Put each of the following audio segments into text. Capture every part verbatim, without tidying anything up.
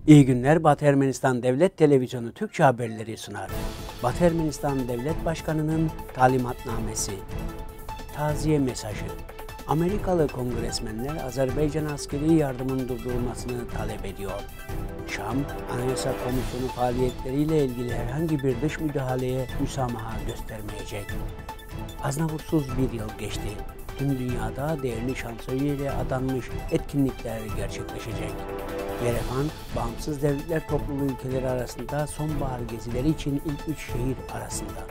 İyi günler. Batı Ermenistan Devlet Televizyonu Türkçe haberleri sunar. Batı Ermenistan Devlet Başkanı'nın talimatnamesi. Taziye mesajı. Amerikalı kongresmenler Azerbaycan askeri yardımın durdurulmasını talep ediyor. Şam, Anayasa Komisyonu faaliyetleriyle ilgili herhangi bir dış müdahaleye müsamaha göstermeyecek. Aznavursuz bir yıl geçti. Tüm dünyada değerli şansölyeyle adanmış etkinlikler gerçekleşecek. Yerevan, bağımsız devletler topluluğu ülkeleri arasında sonbahar gezileri için ilk üç şehir arasında.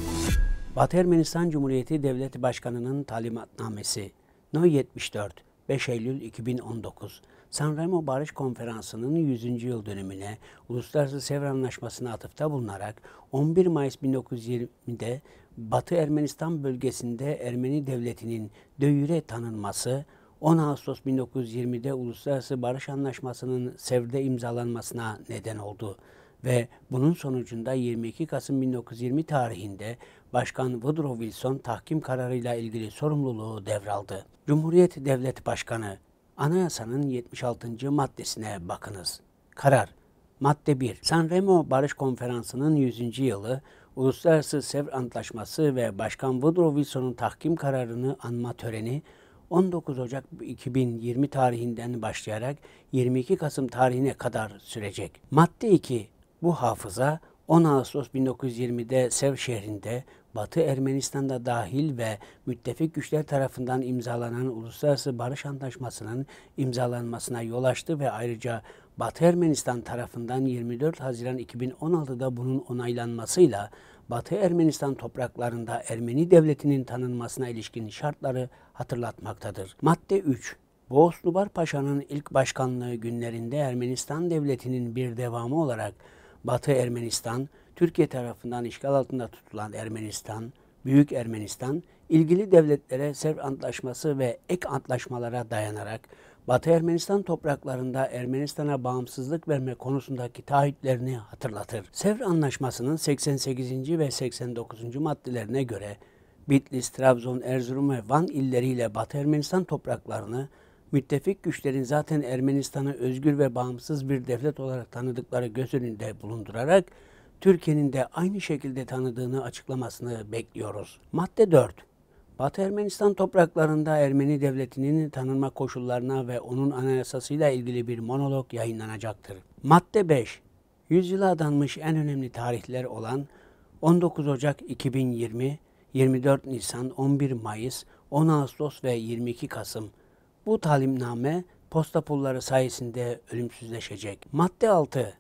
Batı Ermenistan Cumhuriyeti Devlet Başkanı'nın talimatnamesi. No yetmiş dört, beş Eylül iki bin on dokuz. Sanremo Barış Konferansı'nın yüzüncü yıl dönümüne Uluslararası Sevr Anlaşması'na atıfta bulunarak on bir Mayıs bin dokuz yüz yirmide Batı Ermenistan bölgesinde Ermeni Devleti'nin de jure tanınması, on Ağustos bin dokuz yüz yirmide Uluslararası Barış Anlaşması'nın Sevr'de imzalanmasına neden oldu ve bunun sonucunda yirmi iki Kasım bin dokuz yüz yirmi tarihinde Başkan Woodrow Wilson tahkim kararıyla ilgili sorumluluğu devraldı. Cumhuriyet Devlet Başkanı, Anayasanın yetmiş altıncı maddesine bakınız. Karar. Madde bir. Sanremo Barış Konferansı'nın yüzüncü yılı, Uluslararası Sevr Antlaşması ve Başkan Woodrow Wilson'un tahkim kararını anma töreni on dokuz Ocak iki bin yirmi tarihinden başlayarak yirmi iki Kasım tarihine kadar sürecek. Madde iki. Bu hafıza on Ağustos bin dokuz yüz yirmide Sevr şehrinde Batı Ermenistan'da dahil ve müttefik güçler tarafından imzalanan Uluslararası Barış Antlaşması'nın imzalanmasına yol açtı ve ayrıca Batı Ermenistan tarafından yirmi dört Haziran iki bin on altıda bunun onaylanmasıyla Batı Ermenistan topraklarında Ermeni Devleti'nin tanınmasına ilişkin şartları hatırlatmaktadır. Madde üç. Boğaz Nubar Paşa'nın ilk başkanlığı günlerinde Ermenistan Devleti'nin bir devamı olarak Batı Ermenistan, Türkiye tarafından işgal altında tutulan Ermenistan, Büyük Ermenistan, ilgili devletlere Sevr Antlaşması ve ek antlaşmalara dayanarak Batı Ermenistan topraklarında Ermenistan'a bağımsızlık verme konusundaki taahhütlerini hatırlatır. Sevr Anlaşması'nın seksen sekizinci ve seksen dokuzuncu maddelerine göre Bitlis, Trabzon, Erzurum ve Van illeriyle Batı Ermenistan topraklarını müttefik güçlerin zaten Ermenistan'ı özgür ve bağımsız bir devlet olarak tanıdıkları göz önünde bulundurarak Türkiye'nin de aynı şekilde tanıdığını açıklamasını bekliyoruz. Madde dört. Batı Ermenistan topraklarında Ermeni Devleti'nin tanınma koşullarına ve onun anayasasıyla ilgili bir monolog yayınlanacaktır. Madde beş. Yüzyıla adanmış en önemli tarihler olan on dokuz Ocak iki bin yirmi, yirmi dört Nisan, on bir Mayıs, on Ağustos ve yirmi iki Kasım. Bu talimname posta pulları sayesinde ölümsüzleşecek. Madde altı.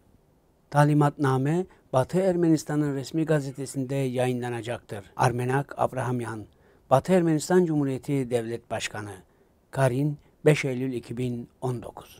Talimatname Batı Ermenistan'ın resmi gazetesinde yayınlanacaktır. Armenak Abrahamyan, Batı Ermenistan Cumhuriyeti Devlet Başkanı. Karin, beş Eylül iki bin on dokuz.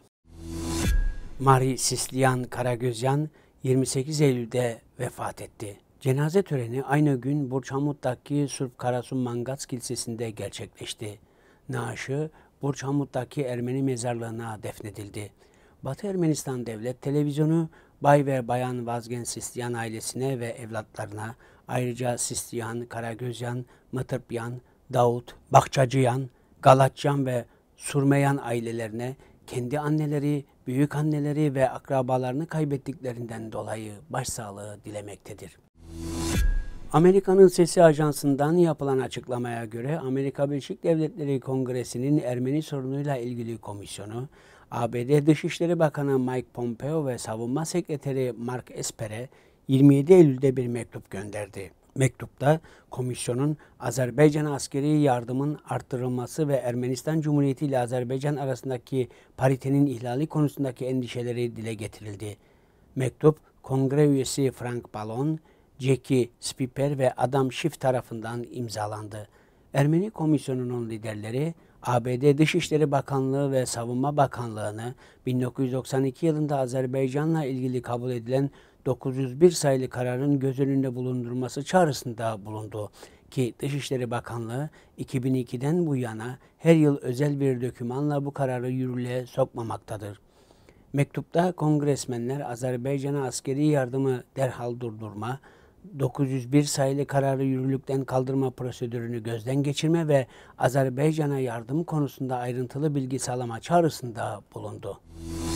Mari Sisliyan Karagözyan yirmi sekiz Eylül'de vefat etti. Cenaze töreni aynı gün Burçamut'taki Surp Karasu Mangas Kilisesi'nde gerçekleşti. Naaşı Burçamut'taki Ermeni mezarlığına defnedildi. Batı Ermenistan Devlet Televizyonu, Bay ve Bayan Vazgen Sisliyan ailesine ve evlatlarına, ayrıca Sisliyan, Karagözyan, Mıtırpyan, Davut, Bakçacıyan, Galatyan ve Surmeyan ailelerine kendi anneleri, büyük anneleri ve akrabalarını kaybettiklerinden dolayı başsağlığı dilemektedir. Amerika'nın Sesi Ajansı'ndan yapılan açıklamaya göre Amerika Birleşik Devletleri Kongresi'nin Ermeni sorunuyla ilgili komisyonu, A B D Dışişleri Bakanı Mike Pompeo ve Savunma Sekreteri Mark Esper'e yirmi yedi Eylül'de bir mektup gönderdi. Mektupta komisyonun Azerbaycan'a askeri yardımın arttırılması ve Ermenistan Cumhuriyeti ile Azerbaycan arasındaki paritenin ihlali konusundaki endişeleri dile getirildi. Mektup, Kongre üyesi Frank Ballon, Jackie Spiper ve Adam Schiff tarafından imzalandı. Ermeni Komisyonu'nun liderleri, A B D Dışişleri Bakanlığı ve Savunma Bakanlığı'nı bin dokuz yüz doksan iki yılında Azerbaycan'la ilgili kabul edilen dokuz yüz bir sayılı kararın göz önünde bulundurulması çağrısında bulundu ki Dışişleri Bakanlığı iki bin ikiden bu yana her yıl özel bir dokümanla bu kararı yürürlüğe sokmamaktadır. Mektupta kongresmenler Azerbaycan'a askeri yardımı derhal durdurma, dokuz yüz bir sayılı kararı yürürlükten kaldırma prosedürünü gözden geçirme ve Azerbaycan'a yardım konusunda ayrıntılı bilgi sağlama çağrısında bulundu.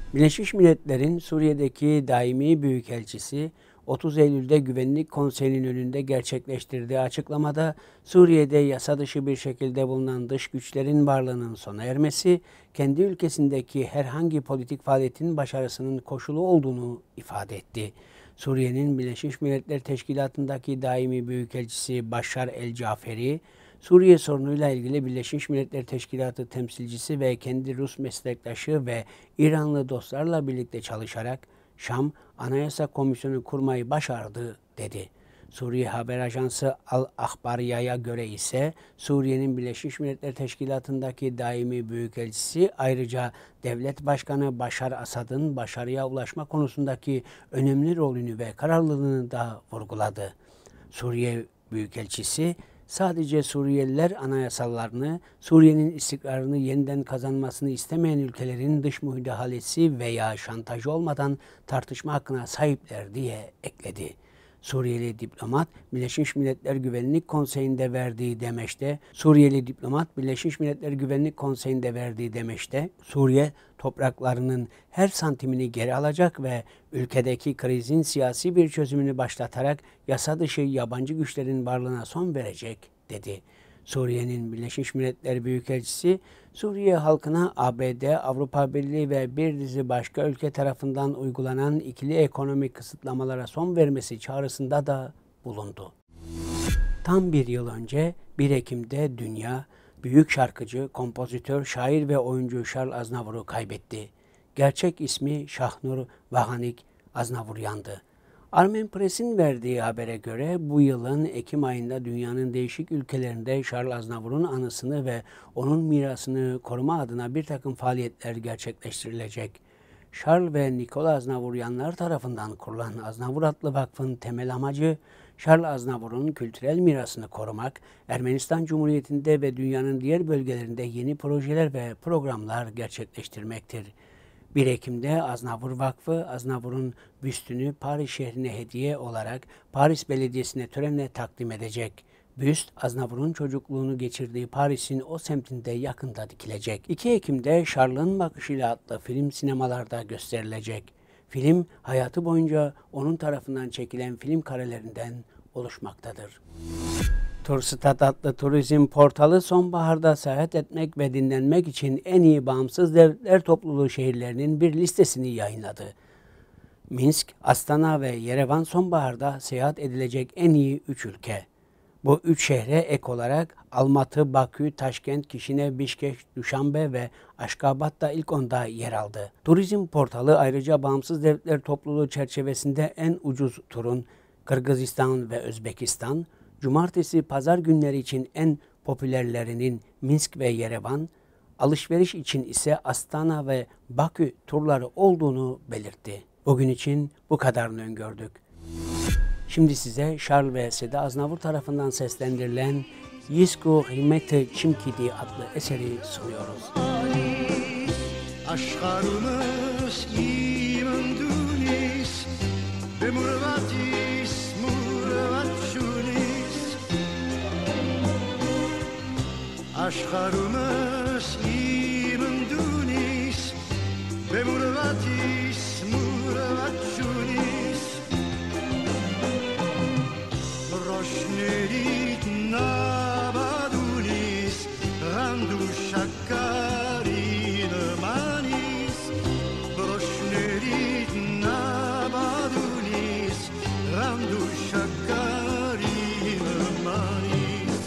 Birleşmiş Milletler'in Suriye'deki daimi büyükelçisi otuz Eylül'de Güvenlik Konseyi'nin önünde gerçekleştirdiği açıklamada Suriye'de yasa dışı bir şekilde bulunan dış güçlerin varlığının sona ermesi, kendi ülkesindeki herhangi politik faaliyetin başarısının koşulu olduğunu ifade etti. Suriye'nin Birleşmiş Milletler Teşkilatı'ndaki daimi büyükelçisi Başar el-Caferi, Suriye sorunuyla ilgili Birleşmiş Milletler Teşkilatı temsilcisi ve kendi Rus meslektaşı ve İranlı dostlarla birlikte çalışarak Şam Anayasa Komisyonu kurmayı başardı dedi. Suriye Haber Ajansı Al-Ahbariya'ya göre ise Suriye'nin Birleşmiş Milletler Teşkilatı'ndaki daimi büyükelçisi ayrıca Devlet Başkanı Başar Asad'ın başarıya ulaşma konusundaki önemli rolünü ve kararlılığını da vurguladı. Suriye Büyükelçisi, sadece Suriyeliler anayasalarını, Suriye'nin istikrarını yeniden kazanmasını istemeyen ülkelerin dış müdahalesi veya şantajı olmadan tartışma hakkına sahipler diye ekledi. Suriyeli diplomat Birleşmiş Milletler Güvenlik Konseyi'nde verdiği demeçte, Suriyeli diplomat Birleşmiş Milletler Güvenlik Konseyi'nde verdiği demeçte, Suriye topraklarının her santimini geri alacak ve ülkedeki krizin siyasi bir çözümünü başlatarak yasa dışı yabancı güçlerin varlığına son verecek dedi. Suriye'nin Birleşmiş Milletler Büyükelçisi, Suriye halkına A B D, Avrupa Birliği ve bir dizi başka ülke tarafından uygulanan ikili ekonomik kısıtlamalara son vermesi çağrısında da bulundu. Tam bir yıl önce bir Ekim'de dünya, büyük şarkıcı, kompozitör, şair ve oyuncu Charles Aznavour'u kaybetti. Gerçek ismi Şahnur Vahanik Aznavuryan'dı. Armen Press'in verdiği habere göre bu yılın Ekim ayında dünyanın değişik ülkelerinde Charles Aznavour'un anısını ve onun mirasını koruma adına bir takım faaliyetler gerçekleştirilecek. Charles ve Nicolas Aznavuryanlar tarafından kurulan Aznavour adlı vakfın temel amacı, Charles Aznavour'un kültürel mirasını korumak, Ermenistan Cumhuriyeti'nde ve dünyanın diğer bölgelerinde yeni projeler ve programlar gerçekleştirmektir. bir Ekim'de Aznavour Vakfı, Aznavour'un büstünü Paris şehrine hediye olarak Paris Belediyesi'ne törenle takdim edecek. Büst, Aznavour'un çocukluğunu geçirdiği Paris'in o semtinde yakında dikilecek. iki Ekim'de Charles'ın Bakışıyla adlı film sinemalarda gösterilecek. Film, hayatı boyunca onun tarafından çekilen film karelerinden oluşmaktadır. Turstat adlı turizm portalı sonbaharda seyahat etmek ve dinlenmek için en iyi bağımsız devletler topluluğu şehirlerinin bir listesini yayınladı. Minsk, Astana ve Yerevan sonbaharda seyahat edilecek en iyi üç ülke. Bu üç şehre ek olarak Almatı, Bakü, Taşkent, Kişinev, Bişkek, Duşanbe ve Aşkabat da ilk onda yer aldı. Turizm portalı ayrıca bağımsız devletler topluluğu çerçevesinde en ucuz turun Kırgızistan ve Özbekistan, cumartesi, pazar günleri için en popülerlerinin Minsk ve Yerevan, alışveriş için ise Astana ve Bakü turları olduğunu belirtti. Bugün için bu kadarını öngördük. Şimdi size Charles ve Seda Aznavour tarafından seslendirilen Yisku Himeti Çimkidi adlı eseri sunuyoruz. Aşkarımız imendünis ve murvatis murvatşunis. Aşkarımız imendünis ve murvatis murvatşunis. Roşnerit nabadunis randu şakkarin manis. Roşnerit nabadunis randu şakkarin manis.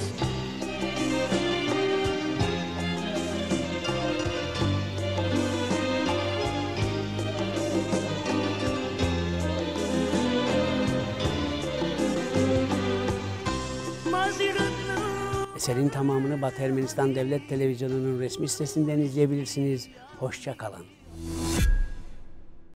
Eserin tamamını Batı Ermenistan Devlet Televizyonu'nun resmi sitesinden izleyebilirsiniz. Hoşça kalın.